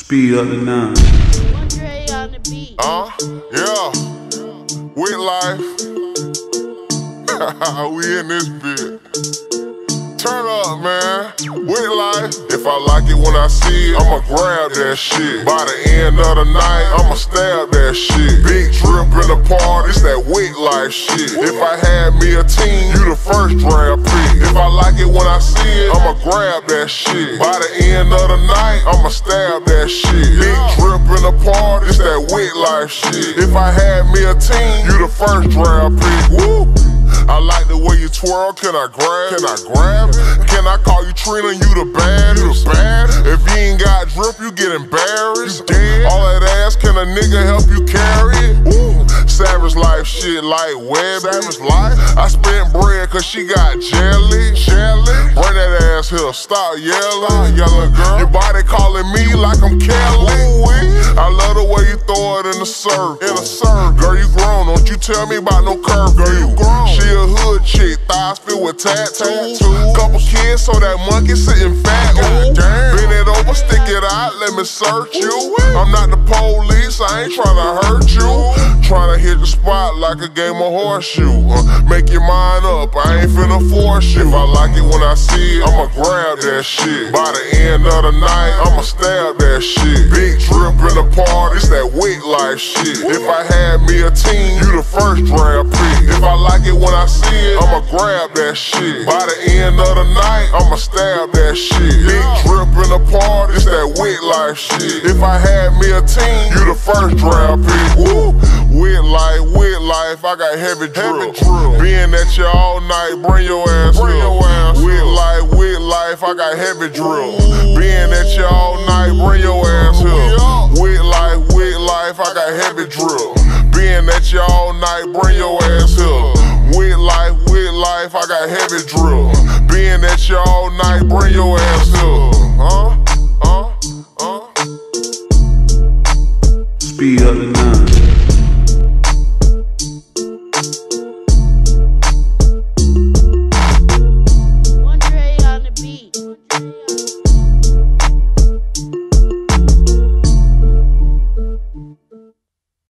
Speed up the 9. Andre on the beat. Yeah. With life. We in this bit. Turn up, man. With life. If I like it when I see it, I'ma grab that shit. By the end of the night, I'ma stab that shit. Big drip in the party, it's that with life shit. If I had me a team, you the first draft pick. If I like it when I see it, I'ma grab that shit. By the end of the night, I'ma stab that shit. Big drip in the party, it's that with life shit. If I had me a team, you the first draft pick. Woo! I like the way you twirl, can I grab? Can I grab? Can I call you Trina, you the baddest? If you ain't got drip, you get embarrassed. All that ass, can a nigga help you carry it? Ooh. Savage life shit like Web. Savage life. I spent bread cause she got jelly. Bring that ass here, stop yelling. Girl. Your body calling me like I'm Kelly. I love the way you throw it in the surf. Girl, you grown, don't you tell me about no curve. Girl, you grown. She a hood chick, thighs filled with tattoos. Couple kids, so that monkey sitting fat. Ooh. Bend it over, stick it out, let me search you. I'm not the police, I ain't tryna hurt you. Tryna hit the spot like a game of horseshoe. Make your mind up, I ain't finna force you. If I like it when I see it, I'ma grab that shit. By the end of the night, I'ma stab that shit. Big drip in the party, it's that with life shit. If I had me a team, you the first draft pick. If I like it when I see it, I'ma grab that shit. By the end of the night, I'ma stab that shit. Big drip in the party, it's that with life shit. If I had me a team, you the first draft pick. Woo! With life, I got heavy drill. Being at you all night, bring your ass up. With life, I got heavy drill. Being at you all night, bring your ass up. With life, I got heavy drill. Being at you all night, bring your ass up. With life, I got heavy drill. Being at you all night, bring your ass up. Speed up the 9.